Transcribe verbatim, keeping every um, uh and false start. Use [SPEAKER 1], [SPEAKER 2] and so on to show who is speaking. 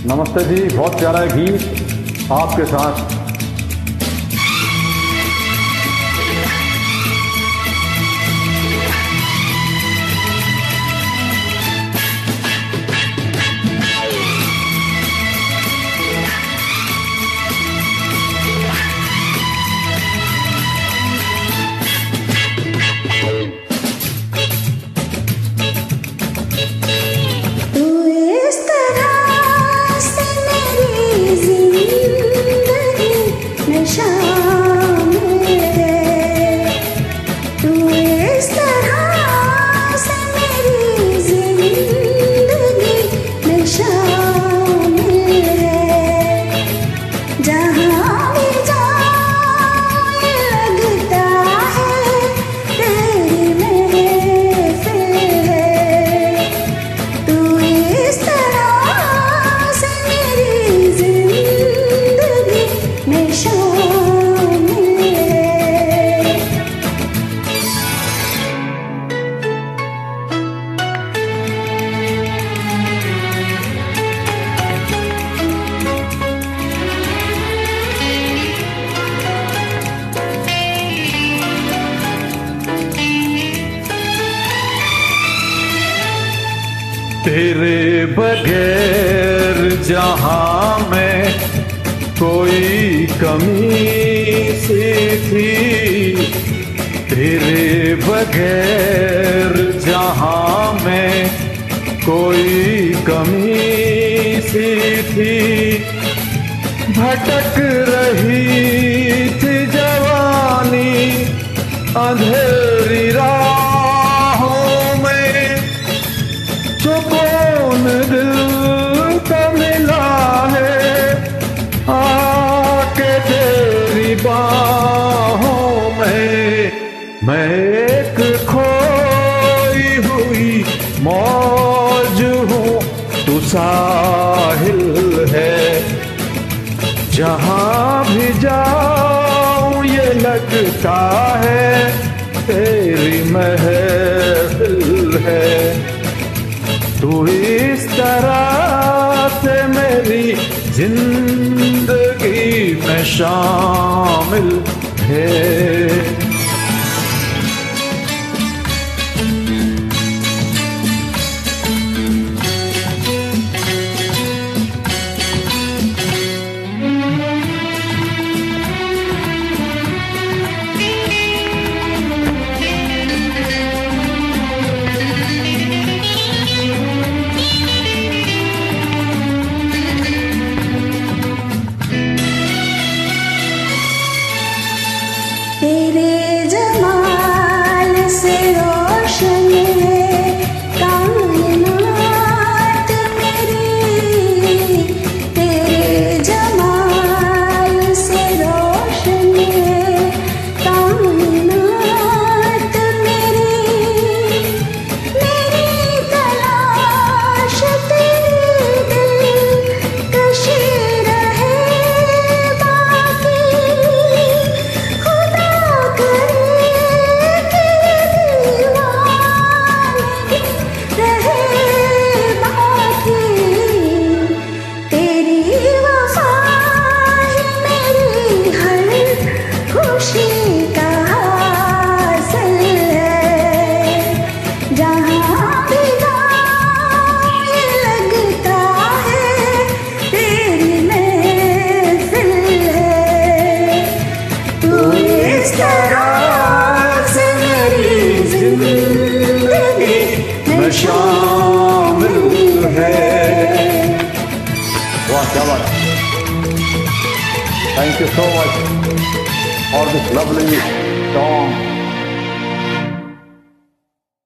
[SPEAKER 1] नमस्ते जी, बहुत प्यारा गीत आपके साथ।
[SPEAKER 2] तेरे बगैर जहां में कोई कमी सी थी, तेरे बगैर जहां में कोई कमी सी थी। भटक रही थी जवानी अंधेरी राहों में, सुकून दिल को मिला है आके तेरी बाहों में। मैं एक खोई हुई मौज हूँ, तू साहिल है। जहाँ भी जाऊँ ये लगता है तेरी महफिल है। तू इस तरह से मेरी जिंदगी में शामिल है।
[SPEAKER 3] तेरे जमाल से रोशन है कायनात मेरी, तेरे जमाल से रोशन है कायनात मेरी। मेरी तलाश तेरी दिलकशी रहे बाकी,
[SPEAKER 2] शामिल है।
[SPEAKER 1] वाह क्या बात। Thank you so much for this lovely song.